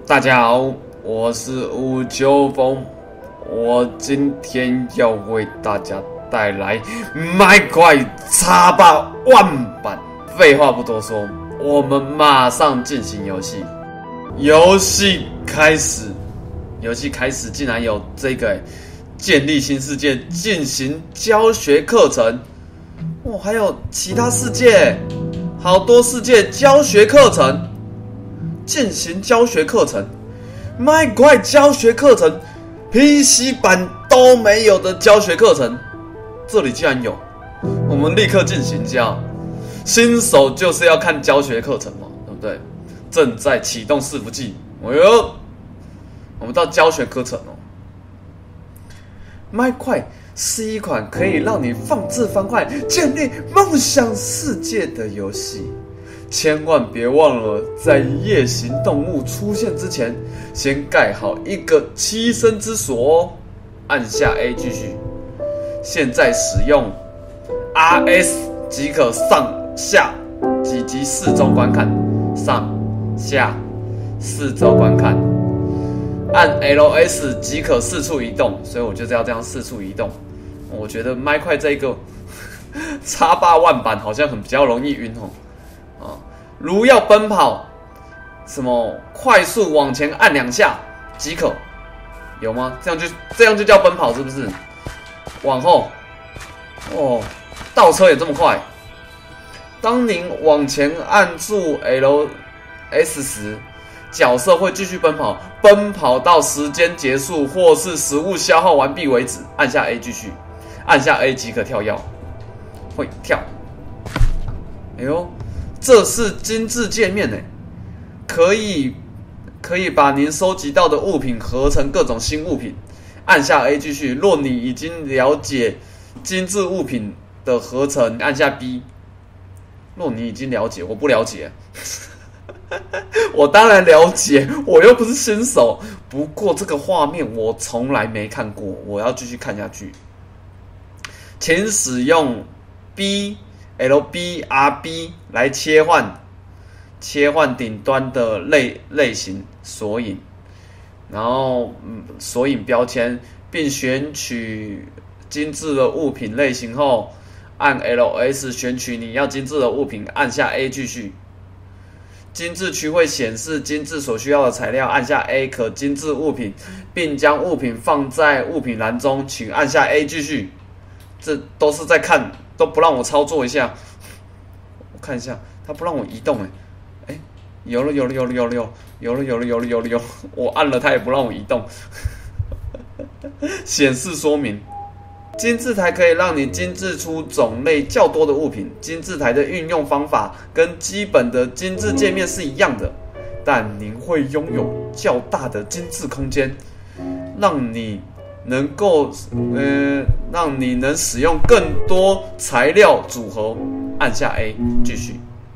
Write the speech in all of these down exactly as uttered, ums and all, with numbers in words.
大家好，我是吴秋风，我今天要为大家带来麦块叉霸万版。废话不多说，我们马上进行游戏。游戏开始，游戏开始竟然有这个建立新世界进行教学课程，哦，还有其他世界，好多世界教学课程。进行教学课程，麦块教学课程 ，P C 版都没有的教学课程，这里竟然有，我们立刻进行教。新手就是要看教学课程嘛，对不对？正在启动伺服器，哎呦，我们到教学课程哦。麦块是一款可以让你放置方块、建立梦想世界的游戏。千万别忘了，在夜行动物出现之前，先盖好一个栖身之所哦。按下 A 继续。现在使用 R S 即可上下几级四周观看，上下四周观看。按 L S 即可四处移动，所以我就是要这样四处移动。我觉得麦块这个叉八万版好像很比较容易晕哦。啊，如要奔跑，什么快速往前按两下即可，有吗？这样就这样就叫奔跑是不是？往后，哦，倒车也这么快。当您往前按住 L S 时，角色会继续奔跑，奔跑到时间结束或是食物消耗完毕为止。按下 A 继续，按下 A 即可跳跃，会跳。哎呦！这是精致界面诶，可以可以把您收集到的物品合成各种新物品。按下 A 继续。若你已经了解精致物品的合成，按下 B。若你已经了解，我不了解，我当然了解，我又不是新手。不过这个画面我从来没看过，我要继续看下去。请使用 B。L B R B 来切换，切换顶端的类类型索引，然后嗯索引标签，并选取精致的物品类型后，按 L S 选取你要精致的物品，按下 A 继续。精致区会显示精致所需要的材料，按下 A 可精致物品，并将物品放在物品栏中，请按下 A 继续。这都是在看。都不让我操作一下，我看一下，他不让我移动哎，哎，有了有了有了有了有有了有了有了有了有，我按了他也不让我移动。显示说明，精致台可以让你精致出种类较多的物品。精致台的运用方法跟基本的精致界面是一样的，但您会拥有较大的精致空间，让你。能够，呃，让你能使用更多材料组合。按下 A 继续。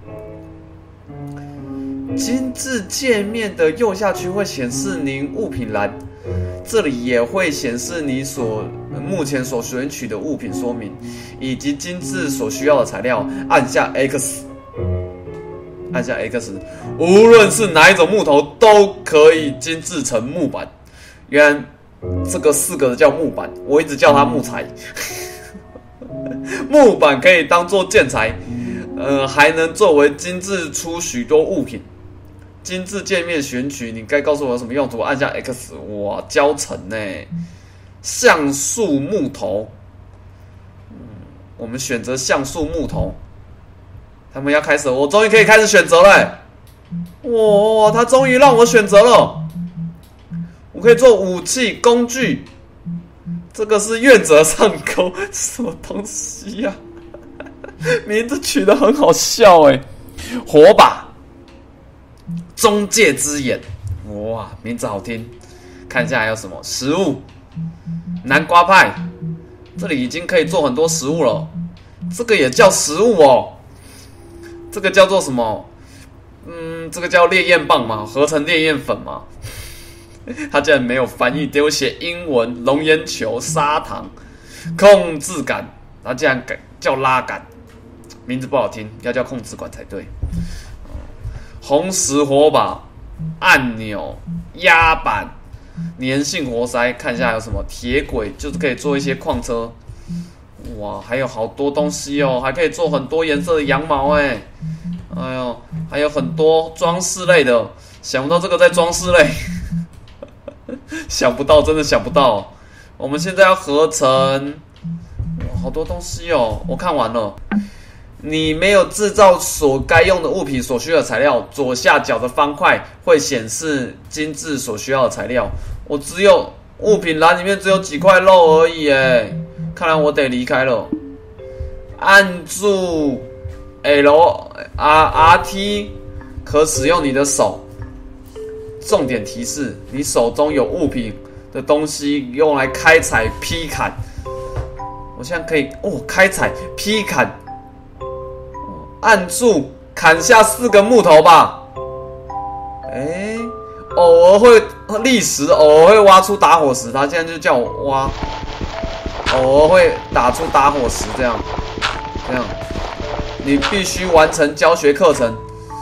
精致界面的右下区会显示您物品栏，这里也会显示你所目前所选取的物品说明，以及精致所需要的材料。按下 X， 按下 X， 无论是哪一种木头都可以精致成木板。原来这个四个叫木板，我一直叫它木材。木板可以当做建材，呃，还能作为精致出许多物品。精致界面选取，你该告诉我有什么用途？按下 X， 哇，教程呢？橡树木头，嗯，我们选择橡树木头。他们要开始了，我终于可以开始选择了。哇，他终于让我选择了。我可以做武器工具，这个是愿者上钩，什么东西呀、啊？名字取得很好笑哎，火把、中介之眼，哇，名字好听。看一下还有什么食物，南瓜派，这里已经可以做很多食物了，这个也叫食物哦。这个叫做什么？嗯，这个叫烈焰棒嘛，合成烈焰粉嘛。他竟然没有翻译，给我写英文，龙眼球、砂糖、控制杆，他竟然改叫拉杆，名字不好听，要叫控制管才对。红石火把， 按钮、压板、粘性活塞，看一下还有什么铁轨，就是可以做一些矿车。哇，还有好多东西哦，还可以做很多颜色的羊毛哎，哎呦，还有很多装饰类的，想不到这个在装饰类，想不到，真的想不到。我们现在要合成，哇，好多东西哦，我看完了。你没有制造所该用的物品所需要的材料，左下角的方块会显示精致所需要的材料。我只有物品栏里面只有几块肉而已耶，看来我得离开了。按住 L R R T 可使用你的手。重点提示：你手中有物品的东西用来开采、劈砍。我现在可以哦，开采、劈砍。按住砍下四个木头吧。哎，偶尔会砾石，偶尔会挖出打火石。他现在就叫我挖，偶尔会打出打火石，这样，这样。你必须完成教学课程，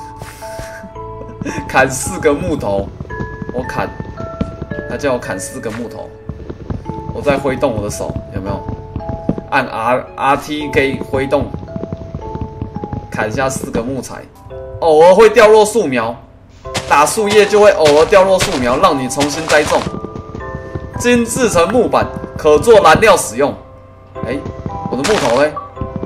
砍四个木头。我砍，他叫我砍四个木头。我在挥动我的手，有没有？按 R R T 可以挥动。砍下四个木材，偶尔会掉落树苗，打树叶就会偶尔掉落树苗，让你重新栽种。精制成木板，可做燃料使用。哎，我的木头嘞？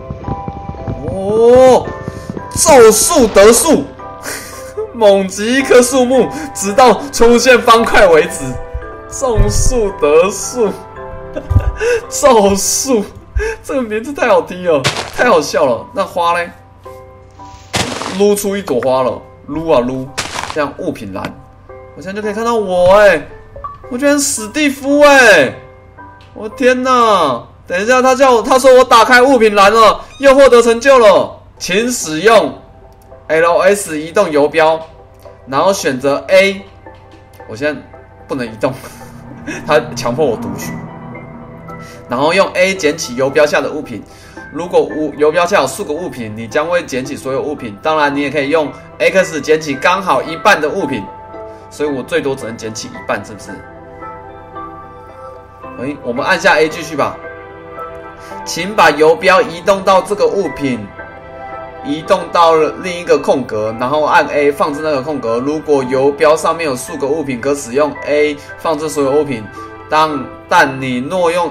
哦，种树得树，猛击一棵树木，直到出现方块为止。种树得树，种树，这个名字太好听了，太好笑了。那花嘞？撸出一朵花了，撸啊撸，这样物品栏，我现在就可以看到我哎、欸，我居然史蒂夫哎、欸，我天哪！等一下，他叫我，他说我打开物品栏了，又获得成就了，请使用 L S 移动游标，然后选择 A， 我现在不能移动，他强迫我读取，然后用 A 捡起游标下的物品。如果游标下有数个物品，你将会捡起所有物品。当然，你也可以用 X 捡起刚好一半的物品，所以我最多只能捡起一半，是不是？哎，我们按下 A 继续吧。请把游标移动到这个物品，移动到了另一个空格，然后按 A 放置那个空格。如果游标上面有数个物品，可使用 A 放置所有物品。当但你若用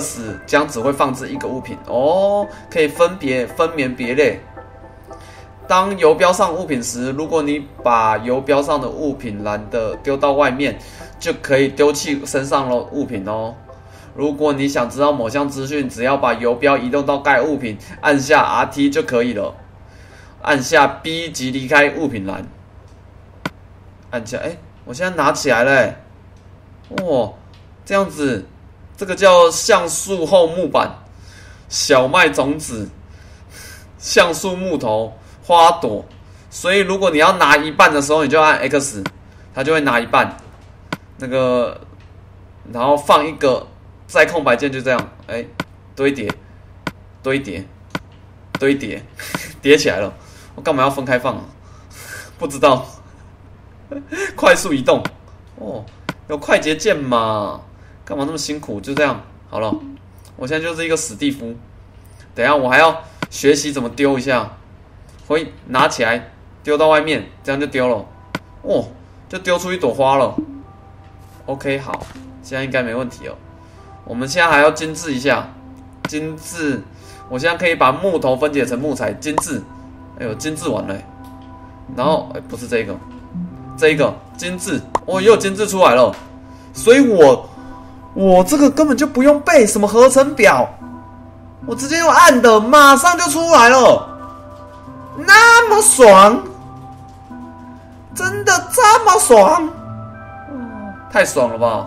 X 将只会放置一个物品哦，可以分别分门别类。当游标上物品时，如果你把游标上的物品栏的丢到外面，就可以丢弃身上的物品哦。如果你想知道某项资讯，只要把游标移动到该物品，按下 R T 就可以了。按下 B 即离开物品栏。按下，哎，我现在拿起来了，哎，哇！这样子，这个叫橡树后木板、小麦种子、橡树木头、花朵。所以如果你要拿一半的时候，你就按 X， 它就会拿一半。那个，然后放一个，再空白键就这样，哎，堆叠、堆叠、堆叠，叠起来了。我干嘛要分开放啊？不知道。快速移动，哦，有快捷键嘛？干嘛那么辛苦？就这样好了。我现在就是一个史蒂夫。等一下我还要学习怎么丢一下，会拿起来丢到外面，这样就丢了。哦，就丢出一朵花了。OK， 好，现在应该没问题了。我们现在还要精致一下，精致。我现在可以把木头分解成木材，精致。哎呦，精致完了。然后，哎，不是这个，这个精致，哦，又精致出来了。所以我。我这个根本就不用背什么合成表，我直接用按的，马上就出来了，那么爽，真的这么爽，太爽了吧！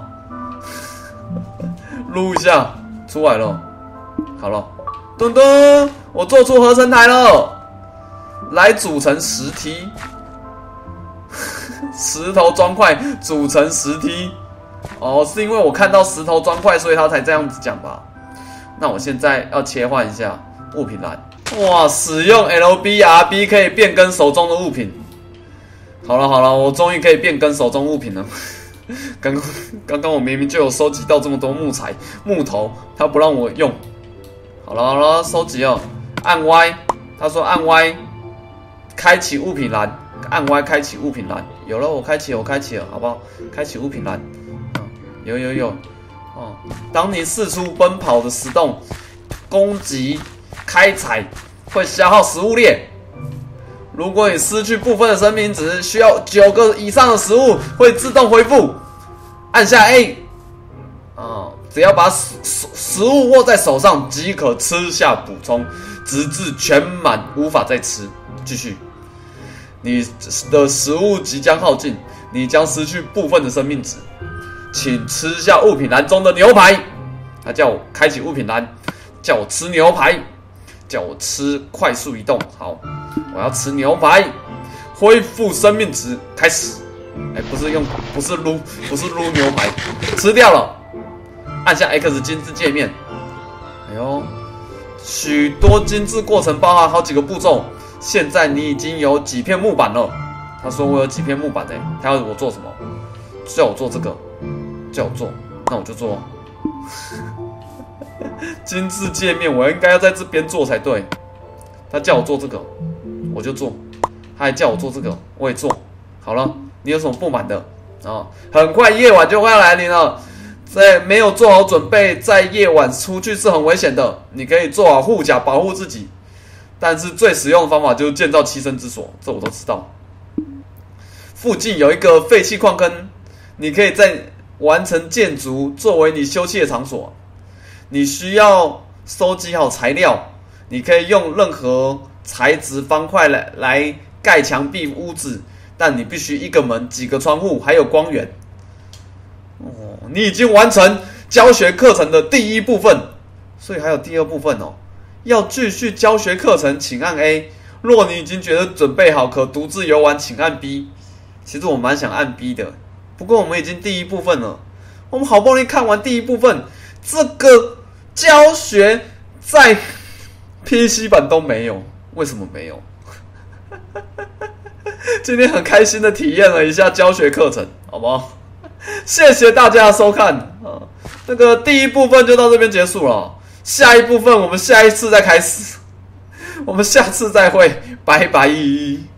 撸一下，出来了，好了，噔噔，我做出合成台了，来组成石梯，石头砖块组成石梯。哦，是因为我看到石头砖块，所以他才这样子讲吧？那我现在要切换一下物品栏。哇，使用 L B R B 可以变更手中的物品。 好了好了，我终于可以变更手中物品了。刚刚刚刚我明明就有收集到这么多木材木头，他不让我用。好了好了，收集哦。按 Y， 他说按 Y， 开启物品栏。按 Y 开启物品栏。有了，我开启我开启了，好不好？开启物品栏。嗯，有有有。哦，当你四处奔跑的时动，攻击开采会消耗食物链。如果你失去部分的生命值，需要九个以上的食物会自动恢复。按下 A， 哦，只要把食食物握在手上即可吃下补充，直至全满，无法再吃。继续，你的食物即将耗尽，你将失去部分的生命值，请吃下物品栏中的牛排。他叫我开启物品栏，叫我吃牛排。叫我吃快速移动，好，我要吃牛排，恢复生命值，开始。哎、欸，不是用，不是撸，不是撸牛排，吃掉了。按下 X 精致界面。哎呦，许多精致过程包含好几个步骤。现在你已经有几片木板了。他说我有几片木板哎、欸，他要我做什么？叫我做这个，叫我做，那我就做。精致界面，我应该要在这边做才对。他叫我做这个，我就做。他还叫我做这个，我也做。好了，你有什么不满的？哦，很快夜晚就快要来临了，在没有做好准备，在夜晚出去是很危险的。你可以做好护甲保护自己，但是最实用的方法就是建造栖身之所，这我都知道。附近有一个废弃矿坑，你可以在完成建筑作为你休憩的场所。你需要收集好材料，你可以用任何材质方块来来盖墙壁、屋子，但你必须一个门、几个窗户，还有光源。哦，你已经完成教学课程的第一部分，所以还有第二部分哦。要继续教学课程，请按 A。若你已经觉得准备好可独自游玩，请按 B。其实我蛮想按 B 的，不过我们已经第一部分了，我们好不容易看完第一部分，这个教学在 P C 版都没有，为什么没有？今天很开心的体验了一下教学课程，好不好？谢谢大家的收看啊！那个第一部分就到这边结束了，下一部分我们下一次再开始，我们下次再会，拜拜。